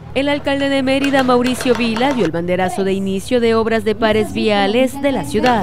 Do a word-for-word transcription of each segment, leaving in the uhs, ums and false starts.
El alcalde de Mérida, Mauricio Vila, dio el banderazo de inicio de obras de pares viales de la ciudad.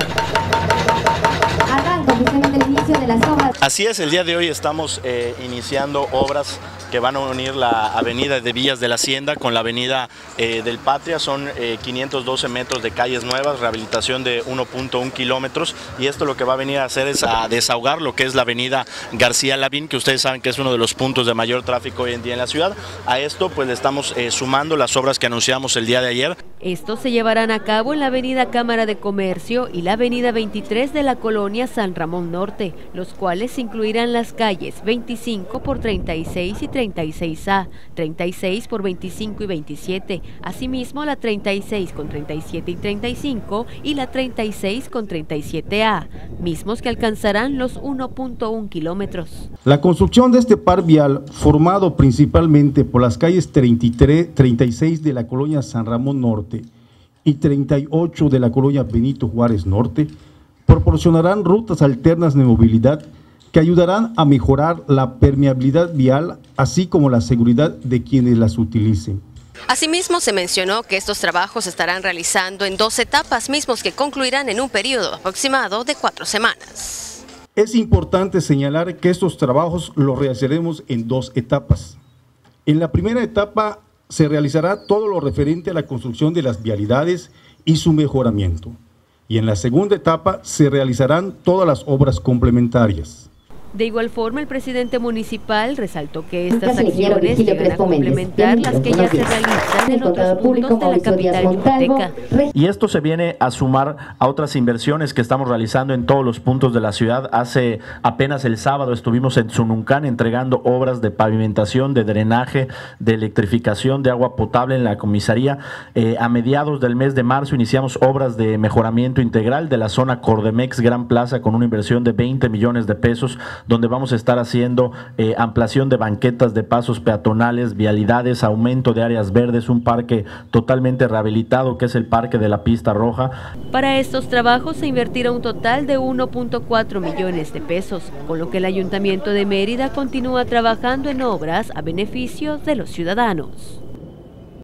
Así es, el día de hoy estamos eh, iniciando obras que van a unir la avenida de Villas de la Hacienda con la avenida eh, del Patria. Son eh, quinientos doce metros de calles nuevas, rehabilitación de uno punto uno kilómetros, y esto lo que va a venir a hacer es a desahogar lo que es la avenida García Lavín, que ustedes saben que es uno de los puntos de mayor tráfico hoy en día en la ciudad. A esto pues le estamos eh, sumando las obras que anunciamos el día de ayer. Estos se llevarán a cabo en la avenida Cámara de Comercio y la avenida veintitrés de la colonia San Ramón Norte, los cuales incluirán las calles veinticinco por treinta y seis y treinta y seis A, treinta y seis por veinticinco y veintisiete, asimismo la treinta y seis con treinta y siete y treinta y cinco y la treinta y seis con treinta y siete A, mismos que alcanzarán los uno punto uno kilómetros. La construcción de este par vial, formado principalmente por las calles treinta y tres, treinta y seis de la colonia San Ramón Norte y treinta y ocho de la colonia Benito Juárez Norte, proporcionarán rutas alternas de movilidad que ayudarán a mejorar la permeabilidad vial, así como la seguridad de quienes las utilicen. Asimismo, se mencionó que estos trabajos se estarán realizando en dos etapas, mismos que concluirán en un periodo aproximado de cuatro semanas. Es importante señalar que estos trabajos los realizaremos en dos etapas. En la primera etapa se realizará todo lo referente a la construcción de las vialidades y su mejoramiento. Y en la segunda etapa se realizarán todas las obras complementarias. De igual forma, el presidente municipal resaltó que estas acciones llegan a complementar las que ya se realizan en otros puntos de la capital yucateca. Y esto se viene a sumar a otras inversiones que estamos realizando en todos los puntos de la ciudad. Hace apenas el sábado estuvimos en Zununcán entregando obras de pavimentación, de drenaje, de electrificación, de agua potable en la comisaría. Eh, a mediados del mes de marzo iniciamos obras de mejoramiento integral de la zona Cordemex Gran Plaza con una inversión de veinte millones de pesos, donde vamos a estar haciendo eh, ampliación de banquetas, de pasos peatonales, vialidades, aumento de áreas verdes, un parque totalmente rehabilitado que es el Parque de la Pista Roja. Para estos trabajos se invertirá un total de uno punto cuatro millones de pesos, con lo que el Ayuntamiento de Mérida continúa trabajando en obras a beneficio de los ciudadanos.